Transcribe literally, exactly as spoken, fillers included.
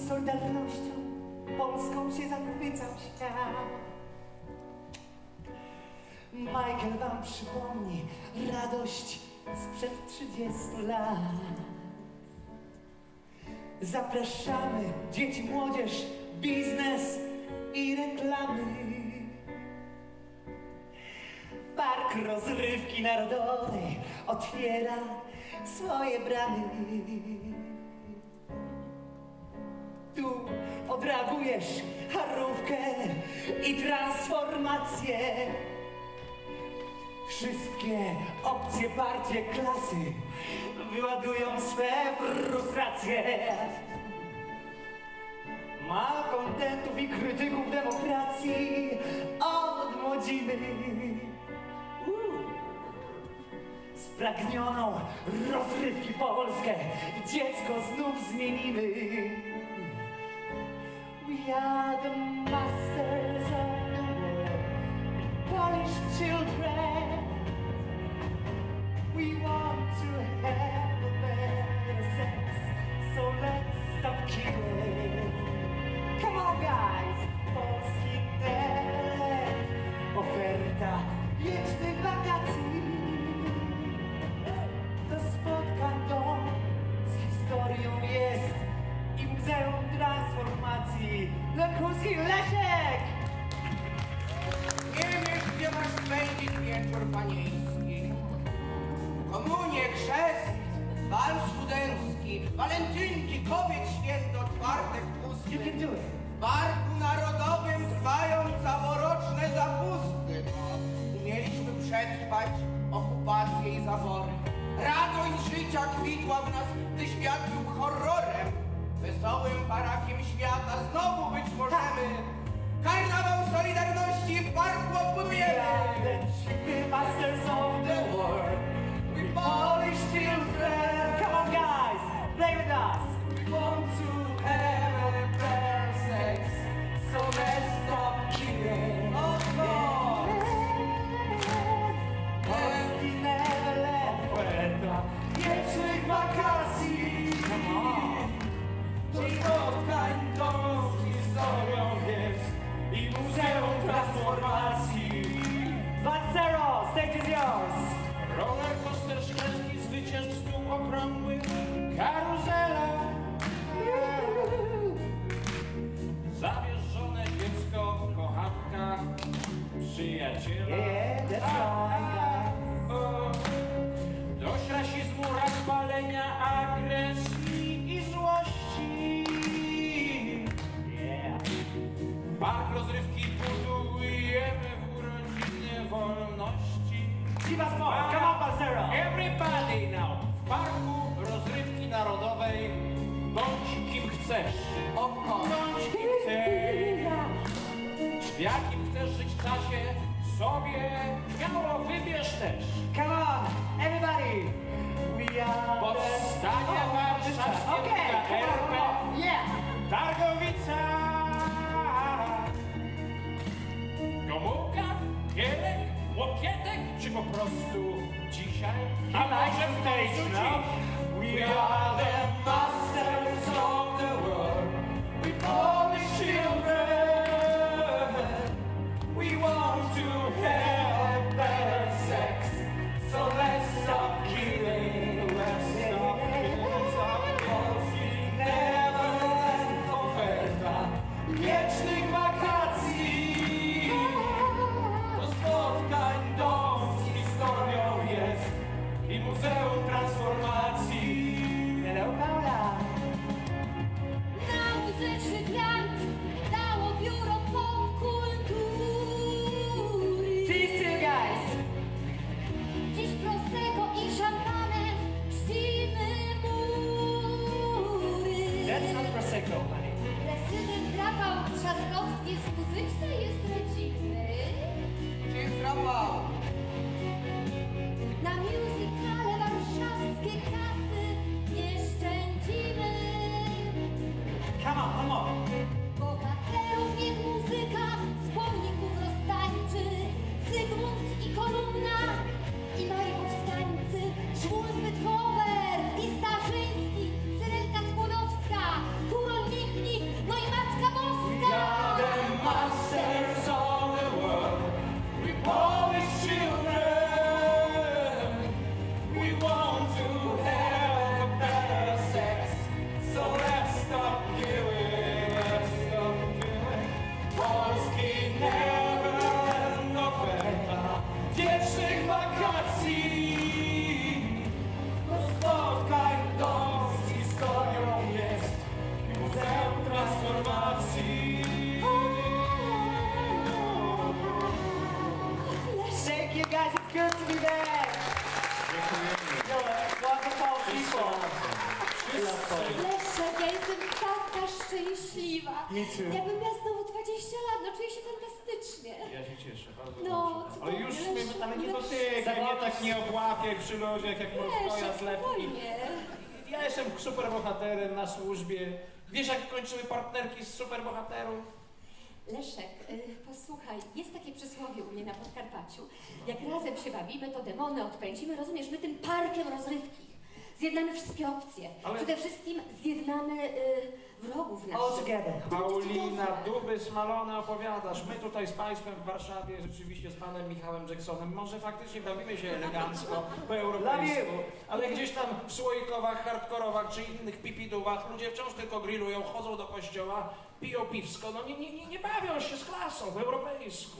Solidarnością polską się zachwycał świat. Michael wam przypomni radość sprzed trzydziestu lat. Zapraszamy dzieci, młodzież, biznes i reklamy. Park Rozrywki Narodowej otwiera swoje bramy. Tu odreagujesz Harówkę i transformację. Wszystkie opcje, partie, klasy wyładują swe frustracje. Malkontentów i krytyków demokracji odmłodzimy. Spragnioną rozrywki Polskę w dziecko znów zmienimy. We are the masters of the world, Polish children. We want to have a better sex, so let's stop killing. Come on guys, Polski Neverland, oferta wiecznych wakacji. Do spotkań dom z historią jest i Muzeum Transformacji. Lekurski Leszek! Nie wiesz, gdzie masz spędzić wieczór panieński. Komunie, chrzest, bal studencki, walentynki, kobiet święto, czwartek pusty. You can do it. W Parku Narodowym trwają całoroczne zapusty. Umieliśmy przetrwać okupację i zabory. Radość życia kwitła w nas, gdy świat był horrorem. Wesołym parakiem świata znowu być możemy. Karnawał Solidarności w parku odbudujemy. The masters of the world, we Polish children. Come on guys, play with us. We want to have a better sex, so let's stop killing. Of course. Polski Neverland, oferta wiecznych wakacji. Come on. Do spotkań dom z historią jest i Muzeum Transformacji. dwa zero, stage is yours. Roller coaster szklarski, zwycięzców okrągłych, karuzela. Zawierzone dziecko, kochanka, przyjaciela. Yeah, that's right. O, dość rasizmu, rozpalenia, agresji i złości. Yeah. Park rozrywki budujemy w urodziny wolności. Give us more, come on, Balzero. Everybody now! W Parku Rozrywki Narodowej bądź kim chcesz. Bądź kim chcesz. W jakim chcesz żyć czasie, sobie śmiało wybierz też. Come on, everybody. We are Powstanie warszawskie Okay, come R P. on. Yeah. Targowica. Gomułka, Gierek, Łokietek, czy po prostu dzisiaj? I like the stage now. We are the masters of the world. We Polish children. We want to have better sex, so let's stop killing. Let's stop killing. Polski Neverland, oferta wiecznych wakacji. Do spotkań dom z historią jest i Muzeum Transformacji. Hello, Paula. Na muzyczny grant dało biuro popkultury. Cheers to you guys. Dziś prosecco i szampanem czcimy mury. That's not Prosecco, honey. Prezydent Rafał Trzaskowski z muzycznej jest rodziny. Gdzie jest Rafał? Na musicale warszawskie kasy nie szczędzimy. Come on, come on. Bohaterów niech muzyka z pomników roztańczy. Zygmunt i Kolumna i mali powstańcy. Szmul Zbytkower i Starzyński, Syrenka Skłodowska, Kurol Michnik you guys, it's good to be back. You're wonderful people. Leszek, ja jestem taka szczęśliwa. Me too. Jakbym miała znowu dwadzieścia lat, no czuję się fantastycznie. Ja się cieszę, bardzo No, dobrze. cudownie, Ale już Leszek, mnie, ale nie Leszek. dotykaj, mnie tak nie obłapiaj przy ludziach, jak Morskoja Leszek, z lepki. spokojnie. Ja jestem superbohaterem na służbie. Wiesz, jak kończyły partnerki z superbohaterów? Leszek, y, posłuchaj, jest takie przysłowie u mnie na Podkarpaciu. Jak razem się bawimy, to demony odpędzimy, rozumiesz, my tym parkiem rozrywki. Zjednamy wszystkie opcje. Ale- Przede wszystkim zjednamy y, wrogów All naszych. together. Paulina, duby smalone opowiadasz. My tutaj z państwem w Warszawie, rzeczywiście z panem Michałem Jacksonem, może faktycznie bawimy się elegancko, po europejsku, ale gdzieś tam w słoikowach, hardkorowach czy innych pipidówach ludzie wciąż tylko grillują, chodzą do kościoła, piją piwsko, no nie, nie, nie, nie bawią się z klasą po europejsku.